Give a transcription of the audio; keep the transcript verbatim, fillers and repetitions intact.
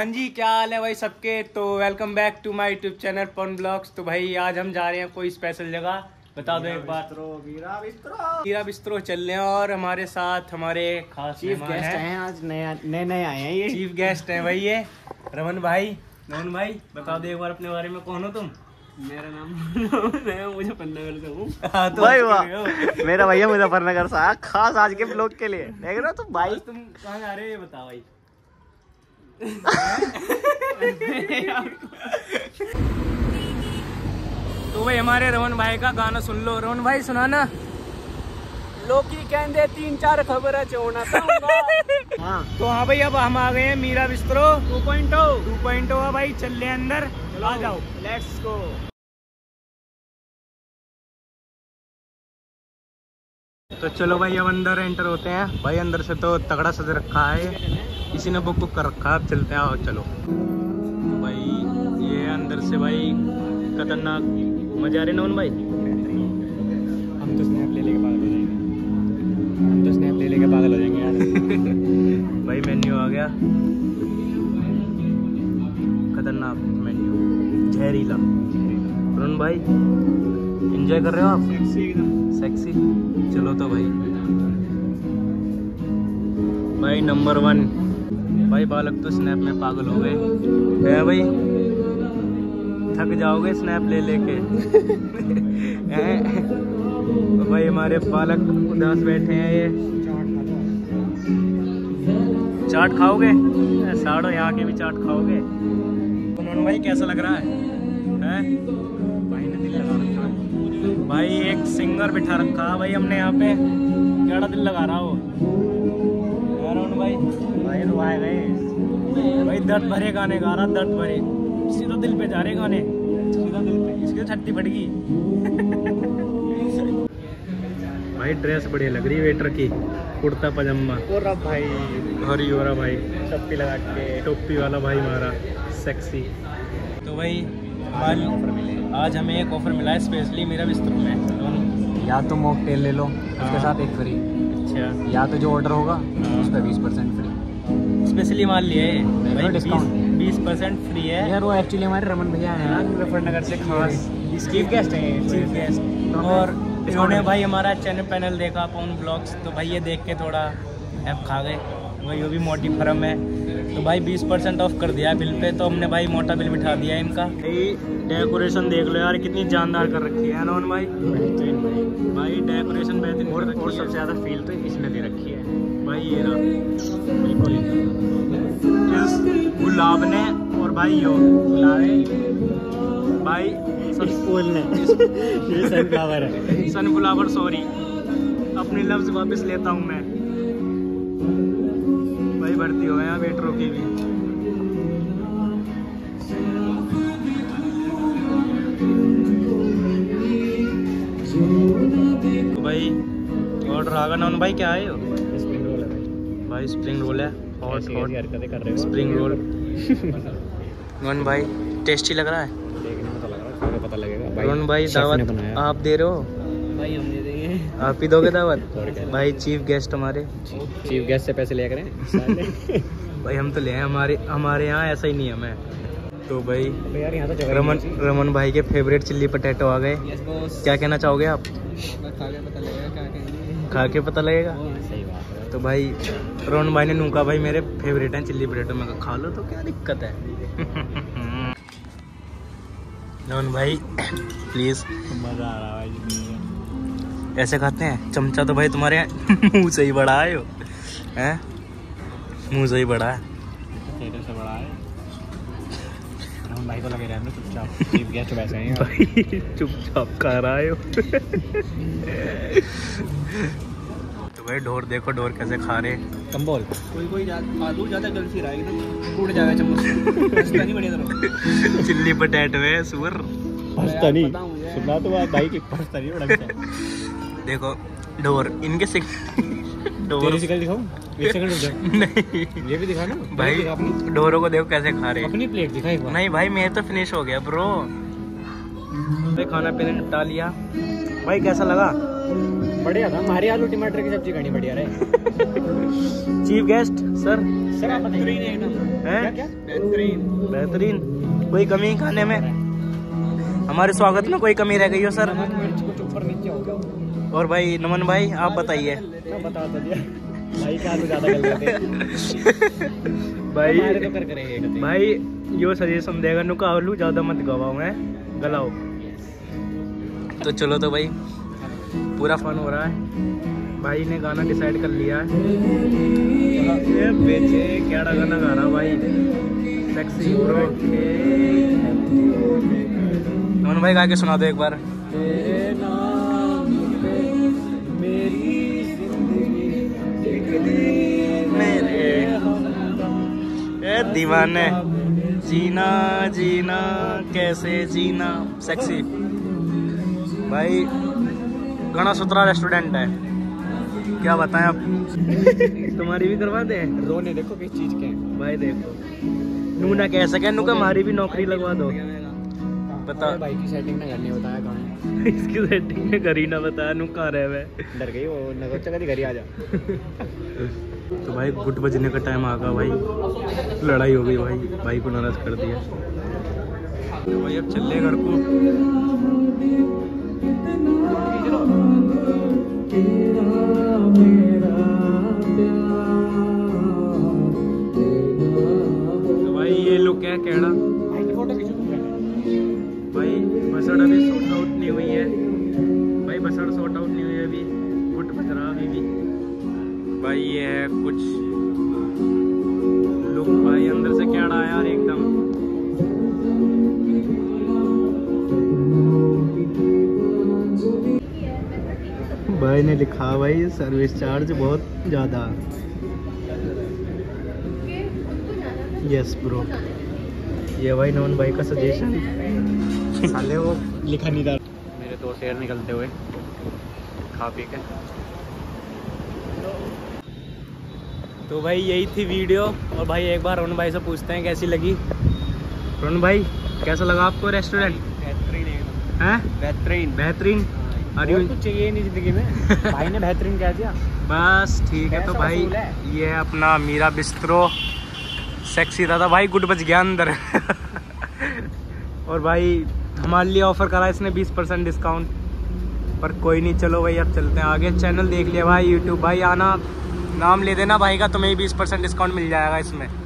हाँ जी, क्या हाल है भाई सबके। तो welcome back to my YouTube channel Pawan blogs. तो भाई आज हम जा रहे हैं कोई स्पेशल जगह, बता दो एक बार। मीरा बिस्त्रो मीरा बिस्त्रो चल रहे हैं और हमारे साथ हमारे खास चीफ गेस्ट हैं, हैं आज नए नए नए आए हैं। ये चीफ गेस्ट हैं भाई, ये रमन भाई। रमन भाई बता दो एक बार अपने बारे में, कौन हो तुम? मेरा नाम मैं मुजफ्फरनगर से हूँ। हाँ, तो भाई वाह, मेरा भैया मुजफ्फरनगर से आया खास आज के ब्लॉग के लिए। देख रहे हो तुम भाई, तुम कहाँ जा रहे हो ये बताओ भाई। तो भाई हमारे रमन भाई का गाना सुन लो। रमन भाई सुनाना। लोकी कहते तीन चार खबर चोना हाँ तो हाँ भाई, अब हम आ गए हैं Meera bistro two point O two point O भाई, चल रहे हैं अंदर, आ जाओ। Let's go. तो चलो भाई अब अंदर एंटर होते हैं। भाई अंदर से तो तगड़ा सज रखा है, इसी ने बुक बुक कर रखा है। अब चलते हैं, आओ चलो। तो भाई ये अंदर से भाई खतरनाक मजा आ रहे ना भाई। हम तो स्नैप ले लेके पागल हो जाएंगे। हम तो स्नैप ले लेके पागल हो जाएंगे यार। भाई मेन्यू आ गया, खतरनाक मेन्यू, जहरीला। रुन भाई एंजॉय कर रहे हो आप? सेक्सी एकदम सेक्सी। चलो तो भाई भाई नंबर वन। भाई बालक तो स्नैप में पागल हो गए है भाई, थक जाओगे स्नैप ले लेके। तो भाई हमारे बालक उदास बैठे हैं। ये चाट खाओगे? साड़ो यहाँ के भी चाट खाओगे। उन्होंने भाई कैसा लग रहा है, है? भाई ने दिल लगा रखा है। भाई एक सिंगर बिठा रखा है भाई हमने यहाँ पे, क्या दिल लगा रहा हो भाई। भाई तो आए गए भाई दर्द भरे गाने गा रहा, दर्द भरे, सीधा दिल पे जा रहे गाने, सीधा दिल पे। इसकी छट्टी फट गई। भाई ड्रेस बढ़िया लग रही है वेटर की, कुर्ता पजामा और अब भाई हरी हो रहा भाई, चप्पी लगा के टोपी वाला भाई हमारा सेक्सी। तो भाई आज हमें एक ऑफर मिला है स्पेशली मेरा बिस्तर में। या तो मॉकटेल ले लो, उसके साथ एक फ्री। अच्छा, या तो जो ऑर्डर होगा उस पर बीस परसेंट फ्री। स्पेशली माल लिए है डिस्काउंट बीस परसेंट फ्री है यार। वो एक्चुअली हमारे रमन भैया हैं ना मुजफ्फरनगर से, खास चीफ गेस्ट हैं। Chief guest. और इन्होंने भाई हमारा चैनल पैनल देखा पवन ब्लॉग्स, तो भाई ये देख के थोड़ा ऐप खा गए भाई। वो भी मोटी फर्म है, तो भाई बीस परसेंट ऑफ कर दिया बिल पे। तो हमने भाई मोटा बिल बिठा दिया है इनका। डेकोरेशन देख लो यार, कितनी जानदार कर रखी है नॉन भाई। भाई डेकोरेशन बेहतरीन कर रखी है। और सबसे ज़्यादा फील तो इसमें दे रखी है भाई, ये रहा बिल्कुल इस गुलाब ने। और भाई यो गुलाबे भाई फूल ने ये सनफ्लावर है, सनफ्लावर। सॉरी, अपने लफ्ज वापस लेता हूँ मैं। भाई भर्ती हो गए यहाँ वेटरों की भी। तो भाई ऑर्डर आ गया ना भाई, क्या है? स्प्रिंग रोल है भाई। भाई स्प्रिंग रोल है, हॉट हॉट हरकतें कर रहे हो। Spring roll. वन भाई टेस्टी लग रहा है। देखने में तो लग रहा है, पता लगेगा भाई। वन भाई दावत आप दे रहे हो? भाई हम दे देंगे। आप ही दोगे दावत? भाई चीफ गेस्ट हमारे, चीफ गेस्ट से पैसे लिया करें। भाई हम तो ले हैं, हमारे हमारे यहाँ ऐसा ही नहीं है। मैं तो भाई यार यहाँ तो जगह रमन रमन भाई के फेवरेट चिल्ली पटेटो आ गए। क्या कहना चाहोगे आप? खा के पता लगेगा क्या कहेंगे। खा के पता लगेगा। सही बात है। तो भाई रमन भाई ने नूका भाई मेरे फेवरेट हैं चिल्ली पटेटो, मैं खा लो तो क्या दिक्कत है। रमन भाई प्लीज, मजा आ रहा है भाई। ऐसे खाते हैं चमचा तो भाई तुम्हारे मुंह से ही बड़ा है, यो हैं मुंह से ही बड़ा है, तेरे से बड़ा है। हम भाई तो लगे रहते हैं चुपचाप। चीफ गेस्ट वैसे हैं भाई चुपचाप खा रहा है। तो भाई ढोर देखो, ढोर कैसे खा रहे। कम बोल। कोई कोई आलू ज्यादा गलती रहा एकदम टूट जाएगा चम्मच। नहीं बढ़िया तरह चिल्ली पटेटो है सुअर। फंसता नहीं, सुना तो बात भाई की फंसता नहीं बड़ा अच्छा। देखो ढोर इनके सिक ढोर तेरी शिकल दिखाऊं? एक सेकंड रुक जा। नहीं ये भी दिखा ना भाई, ढोरों को देखो कैसे खा रहे। अपनी प्लेट दिखा एक बार। नहीं भाई मैं तो फिनिश हो गया ब्रो। भाई खाना पीना निपटा लिया। भाई कैसा लगा? बढ़िया था, हमारी आलू टमाटर की सब्जी खानी बढ़िया रहे। चीफ गेस्ट सर सर आप बताइए। बेहतरीन है एकदम। हैं? क्या क्या बेहतरीन। बेहतरीन। कोई कमी खाने में? हमारे स्वागत में कोई कमी रह गई हो सर? नमक मिर्च कुछ ऊपर नीचे हो गया। और भाई नमन भाई आप बताइए। मैं बता तो दिया भाई का आलू ज्यादा गल गए थे। भाई हमारे तो कर करेंगे भाई यो सजेशन देगा नुका आलू ज्यादा मत गवाओ है, गलाओ। तो चलो तो भाई पूरा फन हो रहा है। भाई ने गाना डिसाइड कर लिया है। ये बेचे क्या गाना गा रहा भाई, सेक्सी ब्रो। नमन भाई गा के सुना दो एक बार। तेरे नाम पे मेरी जिंदगी एक दिन मेरे ए दीवाने, जीना जीना कैसे जीना। सेक्सी भाई घना सुथरा रेस्टोरेंट है, क्या बताएं अब। तुम्हारी भी करवा दें? रोने देखो किस चीज के हैं। भाई देखो नू ना कह सके नुका हमारी भी नौकरी लगवा दो। बता अरे भाई की सेटिंग ना करनी बताया कहाँ है। इसकी सेटिंग में करी ना बताया नु कहाँ रहे हुए। डर गई वो, नगोचा कभी घर ही आ जा। तो भाई गुट बजने का टाइम आ गया भाई, लड़ाई हो गई भाई, भाई को नाराज कर दिया। तो भाई अब चल घर को। तो भाई ये लोग क्या कहना भाई की फोटो खींचो तुम पहले। भाई बसड़ अभी सॉर्ट आउट नहीं हुई है भाई, बसड़ सॉर्ट आउट नहीं हुई है अभी, गुट बज रहा अभी भी भाई। ये है कुछ लुक भाई, अंदर से क्या रहा यार एकदम। भाई ने लिखा भाई सर्विस चार्ज बहुत ज़्यादा। यस ब्रो, ये भाई नमन भाई का सजेशन। साले वो लिखा नहीं था। मेरे दो शेर निकलते हुए खा पी के। तो भाई यही थी वीडियो। और भाई एक बार रोहन भाई से पूछते हैं कैसी लगी। रोहन भाई कैसा लगा आपको रेस्टोरेंट? बेहतरीन एकदम। हैं? बेहतरीन। बेहतरीन। और कुछ चाहिए नहीं जिंदगी में। भाई ने बेहतरीन कह दिया बस ठीक है। तो पैसा भाई वसूल है। ये है अपना मीरा बिस्ट्रो। सेक्सी था भाई, गुट बज गया अंदर। और भाई हमारे लिए ऑफर करा इसने बीस परसेंट डिस्काउंट, पर कोई नहीं। चलो भाई अब चलते हैं आगे। चैनल देख लिया भाई यूट्यूब, भाई आना नाम ले देना भाई का, तुम्हें बीस परसेंट डिस्काउंट मिल जाएगा इसमें।